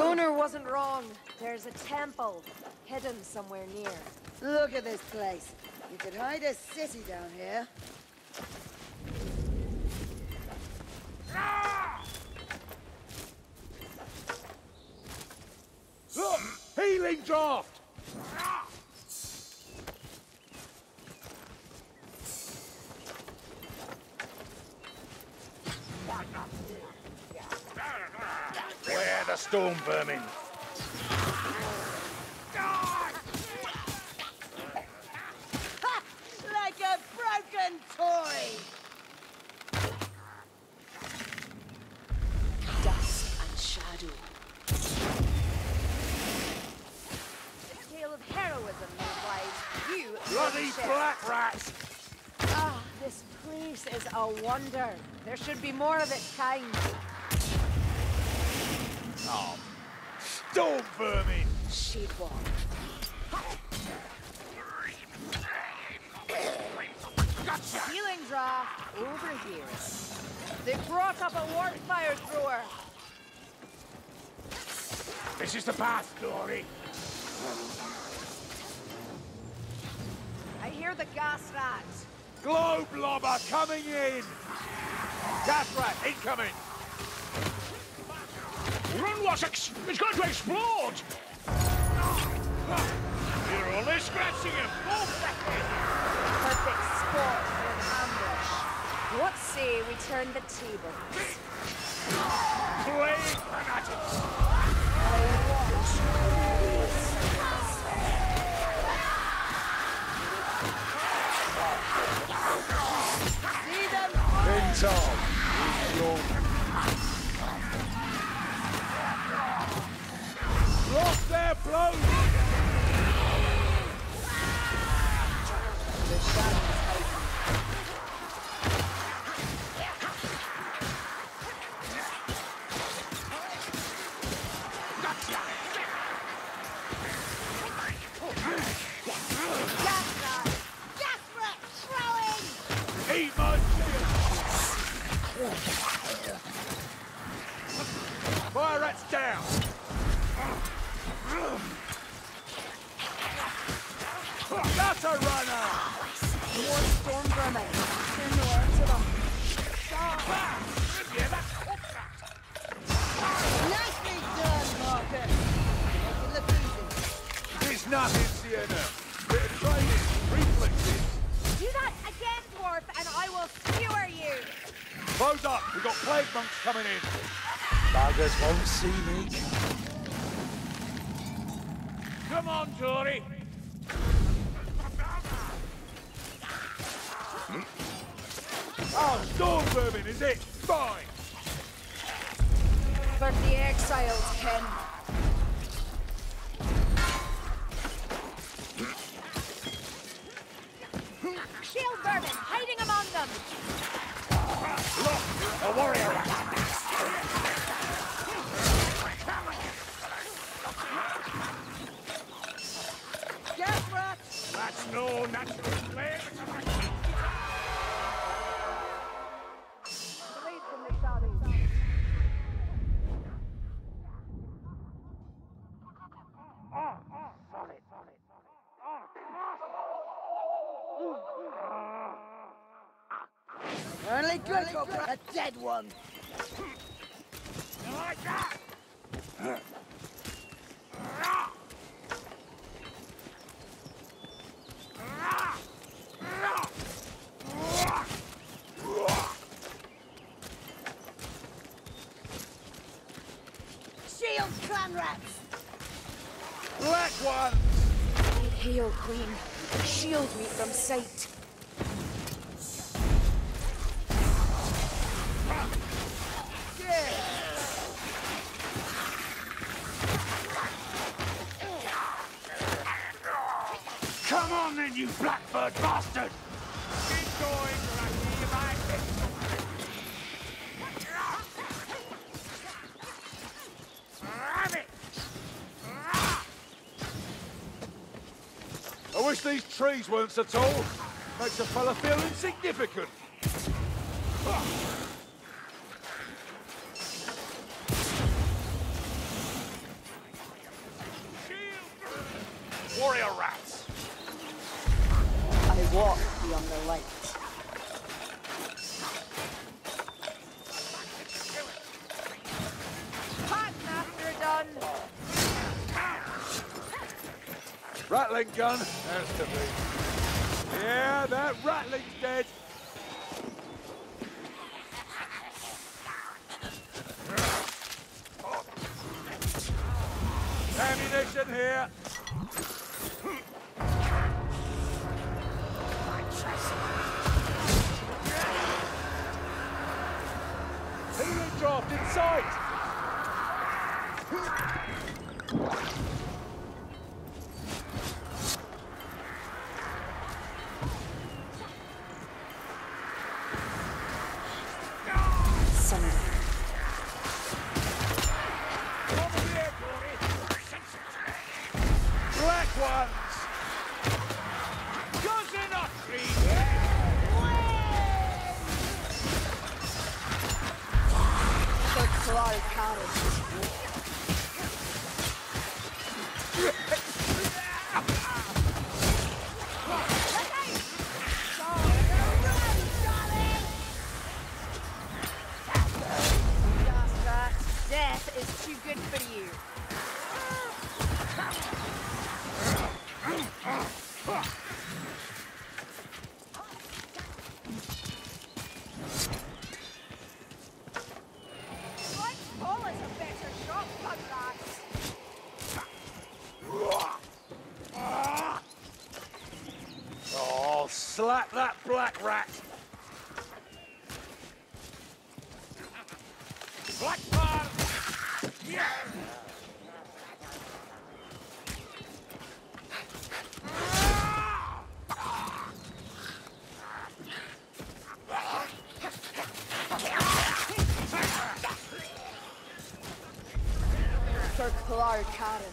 owner wasn't wrong. There's a temple hidden somewhere near. Look at this place. You could hide a city down here. Look! Healing draft! Where the storm vermin? Ha! Like a broken toy! Dust and shadow. A tale of heroism, my you Bloody share. black rats! Ah, this place is a wonder. There should be more of its kind. Oh, storm vermin! Sheepwalk. Gotcha! Healing draft over here. They brought up a wildfire thrower. This is the path, Dory. I hear the gas rats. Globe lobber coming in! Gas rat incoming! Run, Wessex! It's going to explode! You're only scratching him! Perfect spot for an ambush. What say we turn the tables? Plague fanatics! I watch these. See them? Tom, lost their blows! The shadows hate Eat my shield! Fire rats down! That's a runner! More storm vermin. Turn the air to them. Nicely done, Marcus! Make it look easy. It's nothing, Sienna. Bit of training, reflexes. Do that again, dwarf, and I will skewer you. Close up, we've got plague monks coming in. Buggers won't see me. Come on, Tory. Oh, storm vermin, is it? Fine. For the exiles, Ken. Shield vermin, hiding among them. Look, a warrior rat. Gas rats! That's no natural flame. Release from the shadows. Only good for a dead one. Like that. Shield clan rats! Black one. Hail, Queen. Shield me from sight. Come on then, you blackbird bastard! Keep going, Rocky, if I Rabbit! I wish these trees weren't so tall. Makes a fella feel insignificant. warrior rats. I walk beyond the light. Cotton after done. Rattling gun. Has to be. Yeah, that rattling's dead. Ammunition here. Healing draft in sight. Sunday. Black ones! Guns in a tree! The Clark Cottage. Death is too good for you. Like Paul is a better shot, bug rats. Oh, slap that black rat! Black man! Yeah! The Clark Cottage.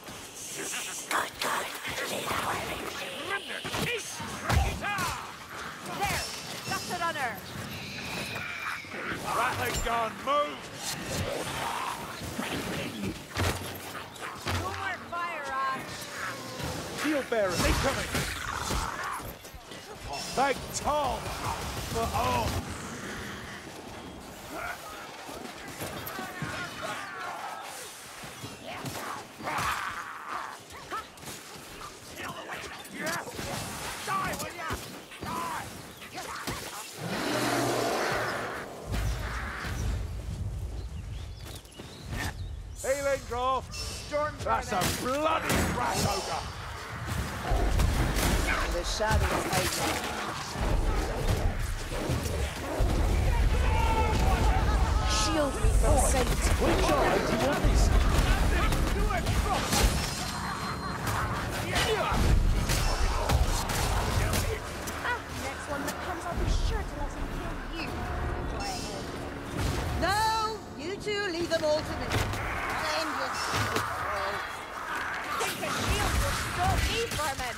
There, that's the runner. Rattling gun, move! No more fire, Ash. Shield bearers incoming! Thank Tom for all! Die, will ya? Die! Healing draft! Storm That's a bloody rat ogre! The shadows hide. Shield me from sight. Which eye do you want this? Next one that comes, I'll be sure to let him kill you. Go ahead. No! You two leave them all to me. Send your stupid troll. Think a shield will stop me, vermin.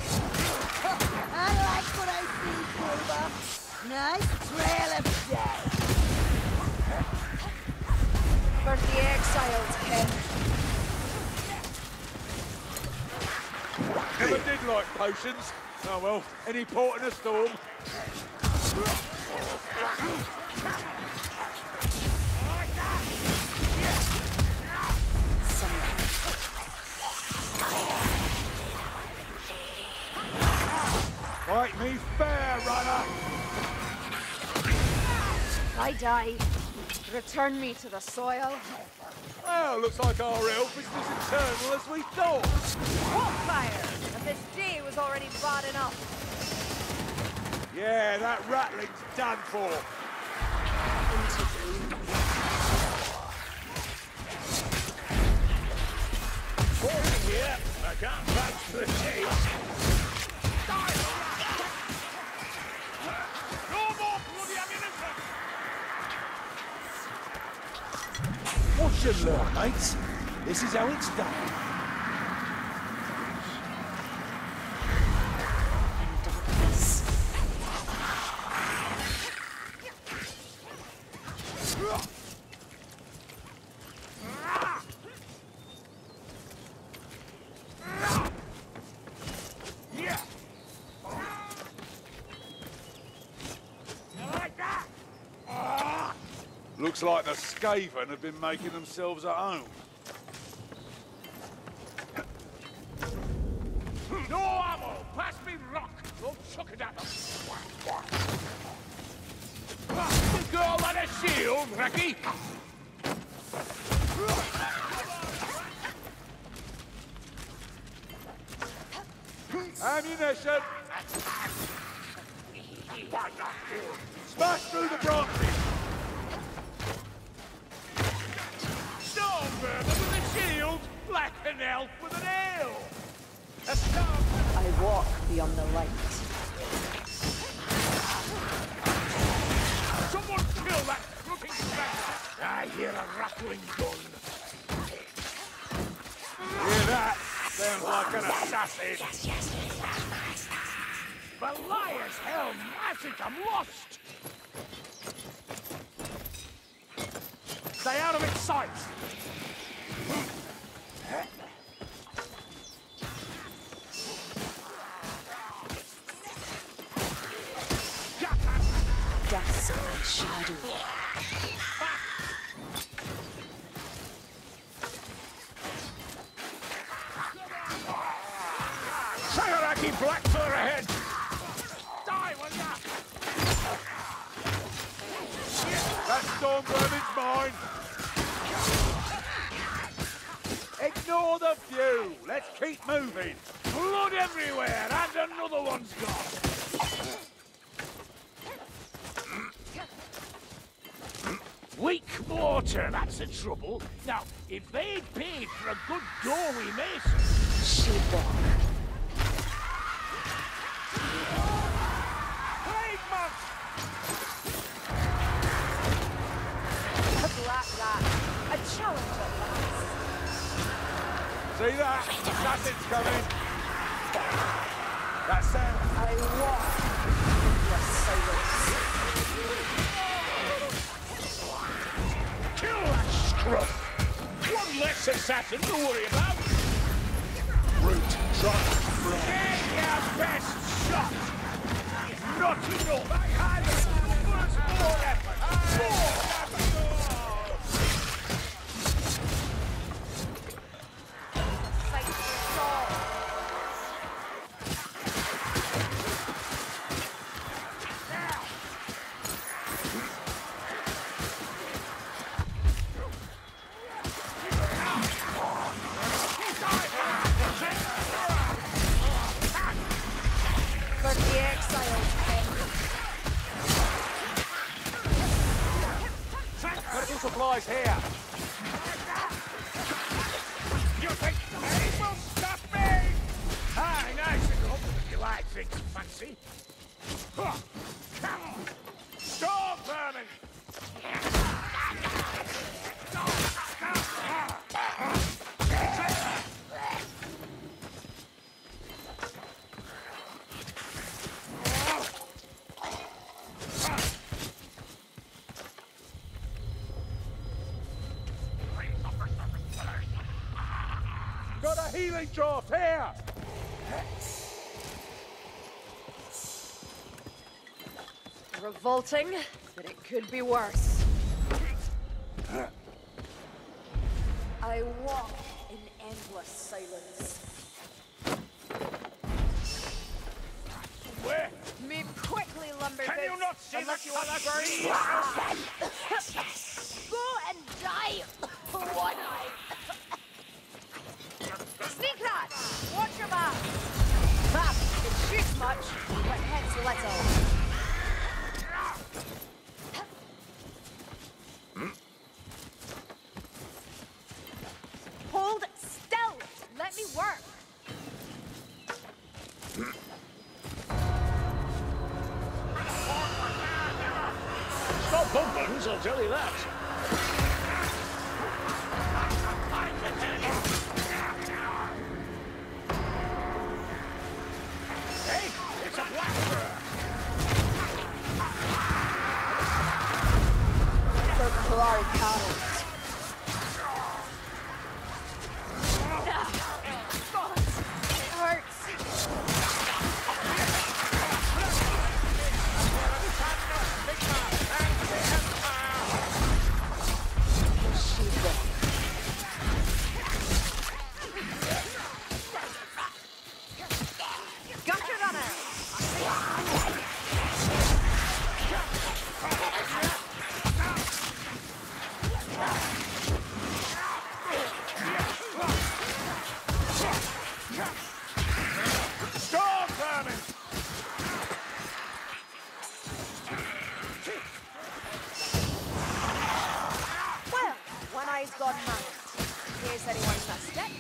I like what I see, Silver. Nice trail of death. For the exiled, Ken. Never did like potions. Oh well, any port in a storm. Fight me fair, runner! I die. Return me to the soil. Well, looks like our elf is as eternal as we thought. What fire? And this day was already bad enough. Yeah, that rattling's done for. Boring here. I can't vouch for the chase. No more bloody ammunition! Watch and learn, mates. This is how it's done. Looks like the Skaven have been making themselves at home. No ammo! Pass me rock! We'll chuck it at them! The girl on a shield, Reki! Ammunition! Smash through the branches! Stormburner with a shield! Black and elf with an ale! A storm! I walk beyond the light. Someone kill that crooked bastard! I hear a rattling gun. Hear that? Sounds like an assassin. Yes. Beliar's hell magic, I'm lost! Stay out of its sight! Gas and shadow. Sagaraki Blackfur ahead! Die, will ya? That Stormvermin's mine! Ignore the view! Let's keep moving! Blood everywhere, and another one's gone! Weak mortar, that's the trouble. Now, if they'd paid for a good doorway mason... Sheepwalk. Plague monk! A black rat. A challenge at last. See that? Assassin's coming! That sound... I walk your silence. Kill that scruff! One less assassin to worry about! Root, truck, front. Get your best shot! Not enough! I had it! More effort! More effort! Fight for Saul. For the exiled king. Medical supplies here! You think they will stop me? Aye, nice enough, if you like things fancy. Huh. Come on! Storm vermin! Got a healing draft here! Revolting, but it could be worse. I walk in endless silence. Where? Move quickly, lumber Can you boots, not see unless that you want to colour burn. Go and die, one eye. Sneak that! Watch your back! That, it shoots much, but hits little. Hold still! Let me work! Stop bumpins, I'll tell you that. Hey, it's a blackbird! For Kalari cattle. It hurts. case anyone missed it.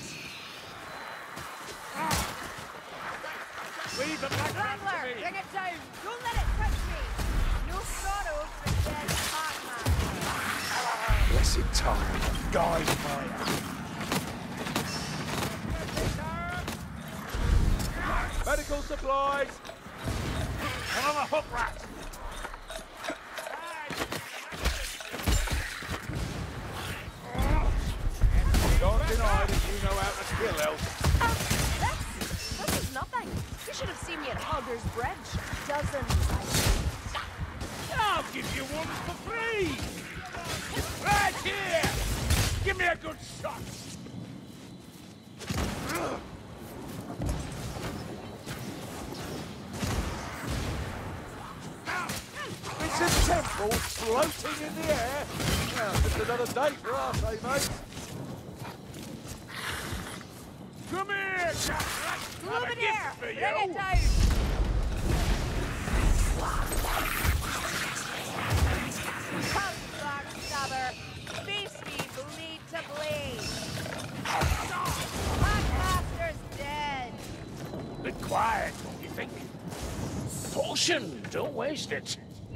Leave the black rat to Wrangler, me! bring it down! Don't let it touch me! No sorrow for a dead Pac-Man. Blessed time. Guide fire. Medical supplies. Another hook rat! Don't deny that you know how to kill elves. This is nothing. You should have seen me at Hogger's Bridge. Dozens, I think. I'll give you one for free! Right here! Give me a good shot! It's a temple floating in the air. Well, just another day for us, eh, mate? Come here, Jack! Have a Lumineer, gift for bring you! it down! Come, Backstabber! Face me, bleed to bleed! Packmaster's dead! Bit quiet, don't you think? Potion! Don't waste it!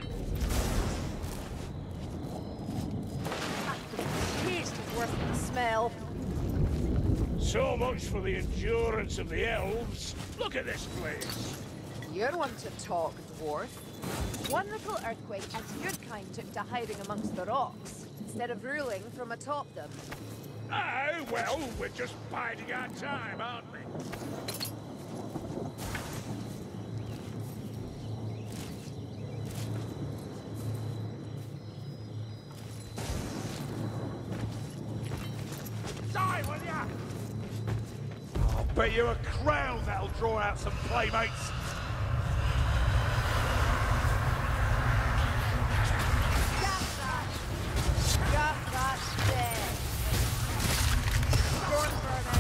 Taste is worse than the smell. So much for the endurance of the elves. Look at this place. You're one to talk, dwarf. One little earthquake and your kind took to hiding amongst the rocks, instead of ruling from atop them. Aye, well, we're just biding our time, aren't we? Die, will ya? I'll bet you a crown that'll draw out some playmates. Got that dead. Stormvermin.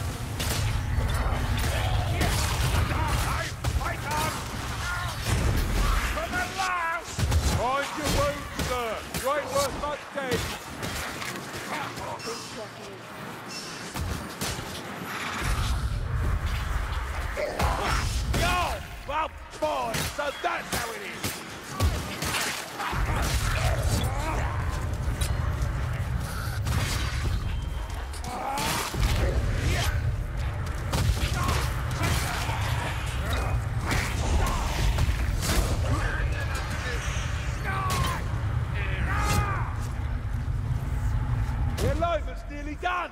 Aye, fight on! For the last! Mind your wounds, sir. You ain't worth much dead. Yo! Well, boy, so that's how it is. The alignment's nearly done.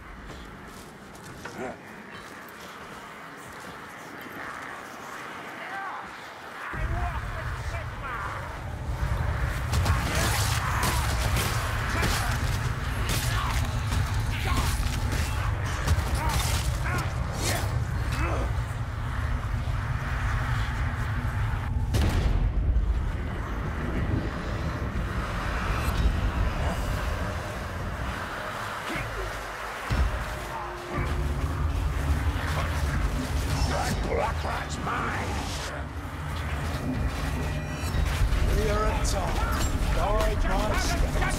Black rat's mine! We are at top. Guide my steps.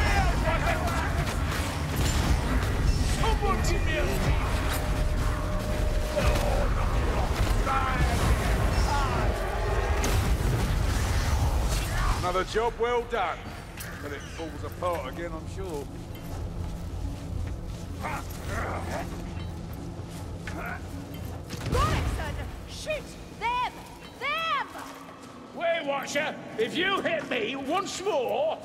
Someone give me a Another job well done. But it falls apart again, I'm sure. Gorickson! Shoot! Them! Them! Way Watcher, if you hit me once more...